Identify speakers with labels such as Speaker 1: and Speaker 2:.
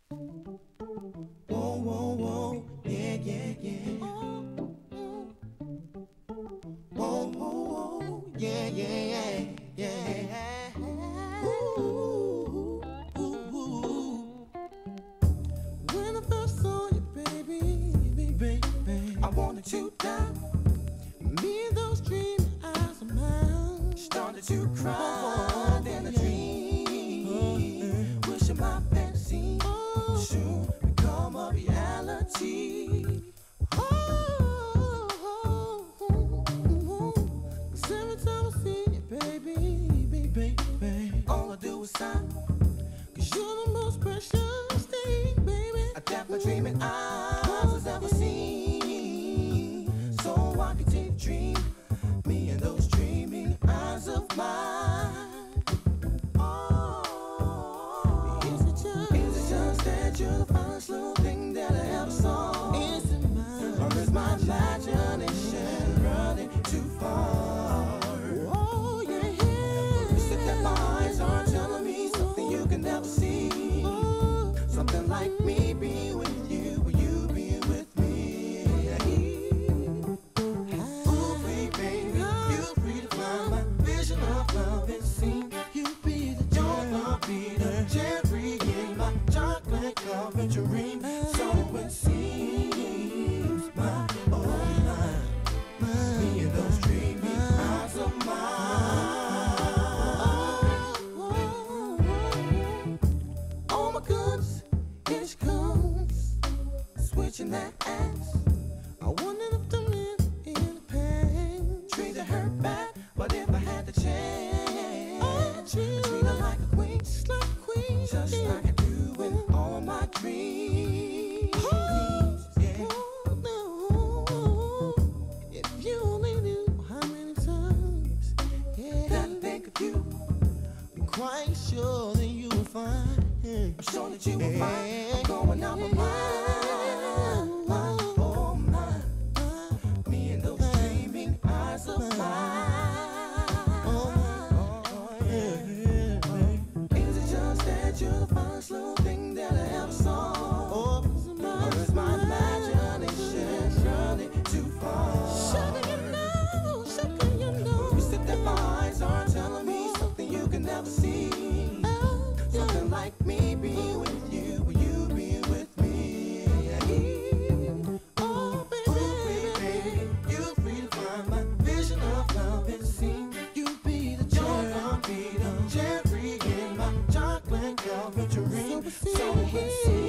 Speaker 1: Whoa, whoa, whoa, yeah, yeah, yeah. Whoa, whoa, whoa, yeah, yeah, yeah, yeah. Ooh, ooh, ooh. When I first saw you, baby, I wanted you down. Me and those dreamy eyes of mine started to cry in a dream. Wishing my fantasy soon become a reality. Oh, 'cause every time I see you, baby, all I do is sigh. 'Cause you're the most precious thing, baby, I never dreaming eyes has ever seen. So I can take a dream, me and those dreaming eyes of mine. Oh, is it just that you're the finest little thing that I ever saw? Is it mine? Or is my imagination running too far? Oh, yeah, yeah. You said that my eyes are telling me something you can never see. Something like me being with you, or you being with me. Ooh, baby, you're free to find my vision of love and see. You be the cherry in my chocolate covered dream. So it seems my me and those dreamy eyes of mine. Oh my goodness, here she comes, switching that ass. I wondered if the men in the past treated her bad, but if I had the chance, I'd treat her like a queen, just like I do in all my dreams. Yeah. Oh, if you only knew how many times, yeah, that I think of you, I'm quite sure that you will find. I'm sure that you will find. I'm going out my mind, oh my, me and those dreaming eyes of mine. Oh, yeah. Is it just that you're the finest little thing that I ever saw? Or is my imagination running too far? Sugar, you know. You said that my eyes are telling me something you can never see. Something like me being with you, or you being with me. Oh, baby, you're free to find my vision of love and see. You be the cherry in my chocolate covered dream. So it seems